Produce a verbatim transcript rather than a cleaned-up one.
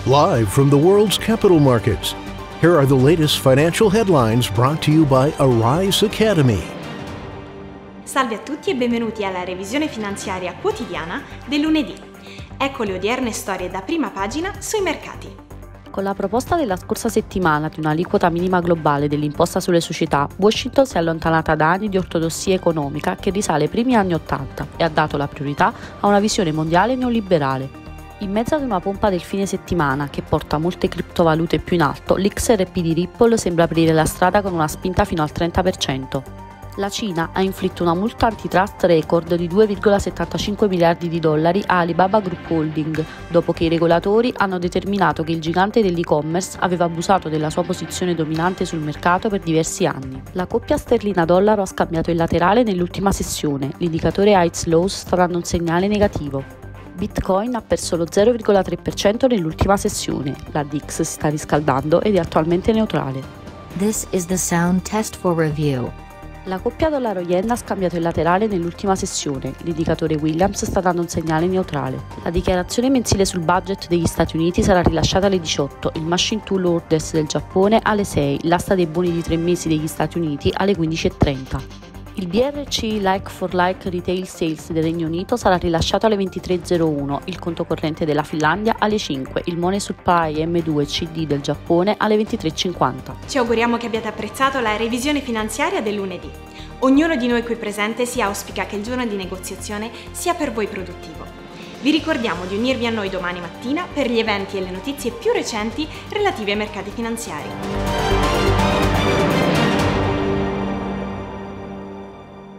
Live from the world's capital markets, here are the latest financial headlines brought to you by Arise Academy. Salve a tutti e benvenuti alla revisione finanziaria quotidiana del lunedì. Ecco le odierne storie da prima pagina sui mercati. Con la proposta della scorsa settimana di un'aliquota minima globale dell'imposta sulle società, Washington si è allontanata da anni di ortodossia economica che risale ai primi anni Ottanta e ha dato la priorità a una visione mondiale neoliberale. In mezzo ad una pompa del fine settimana che porta molte criptovalute più in alto, l'X R P di Ripple sembra aprire la strada con una spinta fino al trenta per cento. La Cina ha inflitto una multa antitrust record di due virgola settantacinque miliardi di dollari a Alibaba Group Holding, dopo che i regolatori hanno determinato che il gigante dell'e-commerce aveva abusato della sua posizione dominante sul mercato per diversi anni. La coppia sterlina-dollaro ha scambiato il laterale nell'ultima sessione, l'indicatore Heights Lows sta dando un segnale negativo. Bitcoin ha perso lo zero virgola tre per cento nell'ultima sessione, la D X si sta riscaldando ed è attualmente neutrale. This is the sound test for review. La coppia dollaro-yen ha scambiato il laterale nell'ultima sessione, l'indicatore Williams sta dando un segnale neutrale. La dichiarazione mensile sul budget degli Stati Uniti sarà rilasciata alle diciotto, il Machine Tool Orders del Giappone alle sei, l'asta dei buoni di tre mesi degli Stati Uniti alle quindici e trenta. Il B R C Like for Like Retail Sales del Regno Unito sarà rilasciato alle ventitré e zero uno, il conto corrente della Finlandia alle cinque, il Money Supply M due C D del Giappone alle ventitré e cinquanta. Ci auguriamo che abbiate apprezzato la revisione finanziaria del lunedì. Ognuno di noi qui presente si auspica che il giorno di negoziazione sia per voi produttivo. Vi ricordiamo di unirvi a noi domani mattina per gli eventi e le notizie più recenti relative ai mercati finanziari.